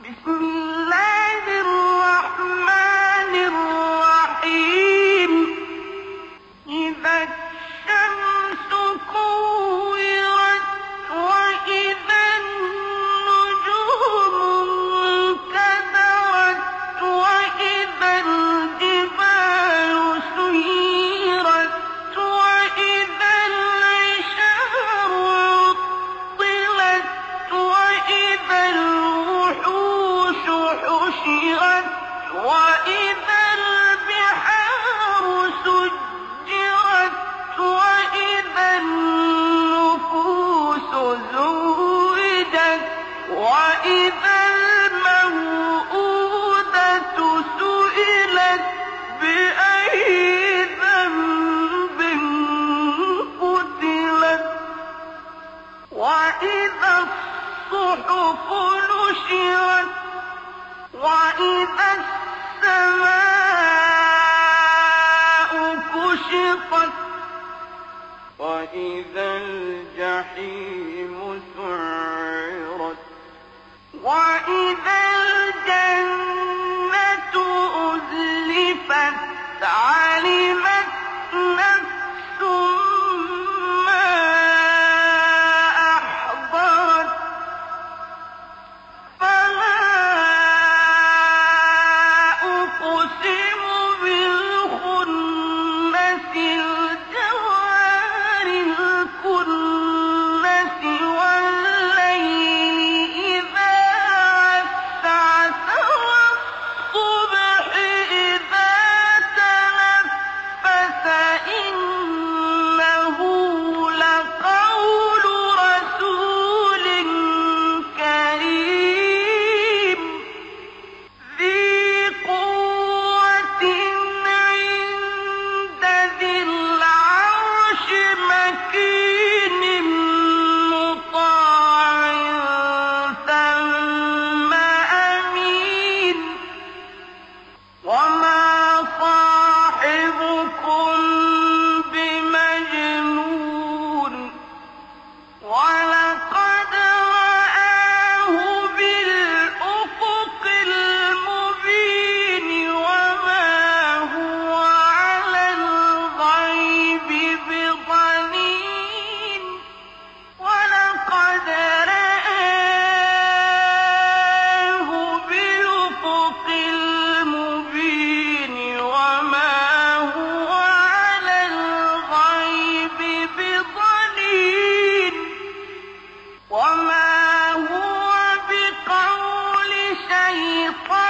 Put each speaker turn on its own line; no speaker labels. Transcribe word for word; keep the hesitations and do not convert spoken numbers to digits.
بسم الله الرحمن الرحيم. إذا الشمس كورت وإذا النجوم انكدرت وإذا الجبال سيرت وإذا العشار عطلت وإذا الوحوش حشرت وإذا البحار سجرت وإذا النفوس زوجت وإذا الموءودة سئلت بأي ذنب قتلت وإذا الصحف نشرت وإذا السماء كشطت وإذا الجحيم سعرت وإذا الجنة أزلفت علمت نفس ما أحضرت فلا أقسم بالخنس الجوار الكنس والليل إذا عسعس والصبح إذا تنفس إنه لقول رسول كريم ذي قوة عند ذي العرش مكين مطاع ثم أمين وما صاحبكم بمجنون ولقد رآه بالأفق المبين وما هو على الغيب بضنين ولقد رآه بالأفق المبين وما هو على الغيب بضنين وما هو بقول شيطان